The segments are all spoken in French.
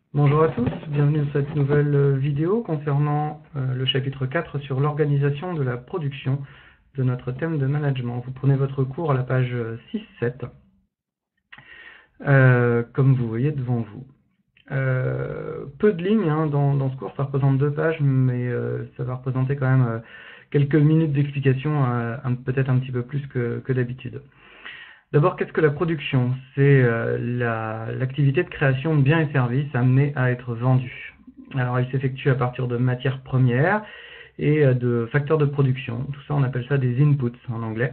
Bonjour à tous, bienvenue dans cette nouvelle vidéo concernant le chapitre 4 sur l'organisation de la production de notre thème de management. Vous prenez votre cours à la page 6-7, comme vous voyez devant vous. Peu de lignes dans ce cours, ça représente 2 pages, mais ça va représenter quand même quelques minutes d'explication, peut-être un petit peu plus que d'habitude. D'abord, qu'est-ce que la production? C'est l'activité de création de biens et services amenés à être vendus. Alors, elle s'effectue à partir de matières premières et de facteurs de production. Tout ça, on appelle ça des inputs en anglais.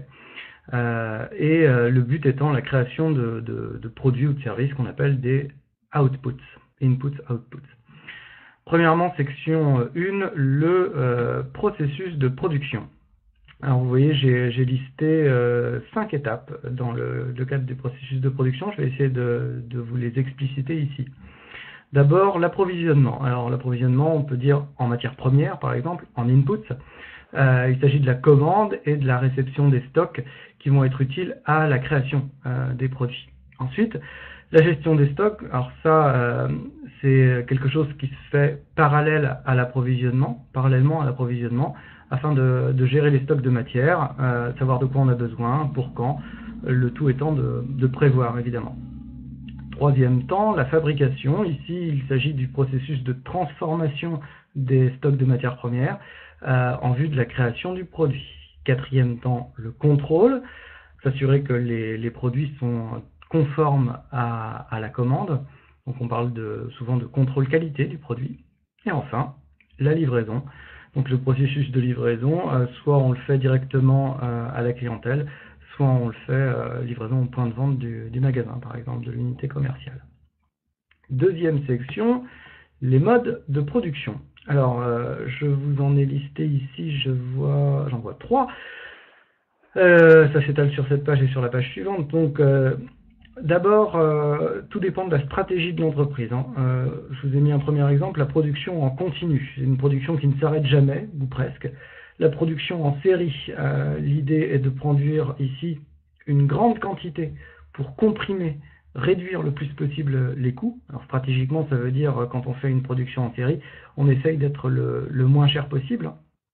Le but étant la création de produits ou de services qu'on appelle des outputs. Inputs, outputs. Premièrement, section 1, le processus de production. Alors vous voyez, j'ai listé 5 étapes dans le cadre du processus de production. Je vais essayer de vous les expliciter ici. D'abord, l'approvisionnement. Alors l'approvisionnement, on peut dire en matière première, par exemple, en inputs. Il s'agit de la commande et de la réception des stocks qui vont être utiles à la création des produits. Ensuite, la gestion des stocks. Alors ça, c'est quelque chose qui se fait parallèlement à l'approvisionnement, afin de gérer les stocks de matière, savoir de quoi on a besoin, pour quand, le tout étant de prévoir évidemment. Troisième temps, la fabrication. Ici, il s'agit du processus de transformation des stocks de matières premières en vue de la création du produit. Quatrième temps, le contrôle, s'assurer que les produits sont conformes à la commande. Donc on parle souvent de contrôle qualité du produit. Et enfin, la livraison. Donc le processus de livraison, soit on le fait directement à la clientèle, soit on le fait livraison au point de vente du magasin, par exemple, de l'unité commerciale. Deuxième section, les modes de production. Alors, je vous en ai listé ici, j'en vois 3. Ça s'étale sur cette page et sur la page suivante. Donc, d'abord, tout dépend de la stratégie de l'entreprise. Je vous ai mis un premier exemple, la production en continu. C'est une production qui ne s'arrête jamais, ou presque. La production en série, l'idée est de produire ici une grande quantité pour comprimer, réduire le plus possible les coûts. Alors stratégiquement, ça veut dire quand on fait une production en série, on essaye d'être le moins cher possible.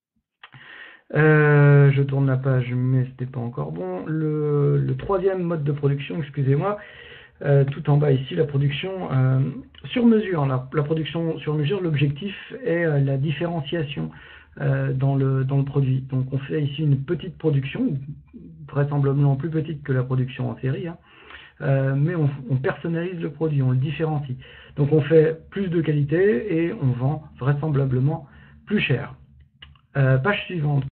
Je tourne la page, mais c'était pas encore bon. Le troisième mode de production, excusez-moi, tout en bas ici, la production sur mesure. La production sur mesure, l'objectif est la différenciation dans le produit. Donc on fait ici une petite production, vraisemblablement plus petite que la production en série, mais on personnalise le produit, on le différencie. Donc on fait plus de qualité et on vend vraisemblablement plus cher. Page suivante.